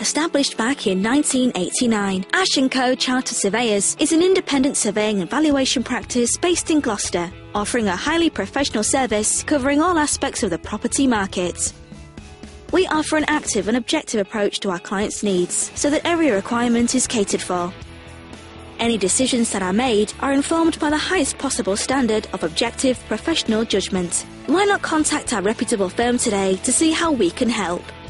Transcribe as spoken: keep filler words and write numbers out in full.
Established back in nineteen eighty-nine, Ash and Co Chartered Surveyors is an independent surveying and valuation practice based in Gloucester, offering a highly professional service covering all aspects of the property market. We offer an active and objective approach to our clients' needs so that every requirement is catered for. Any decisions that are made are informed by the highest possible standard of objective professional judgment. Why not contact our reputable firm today to see how we can help?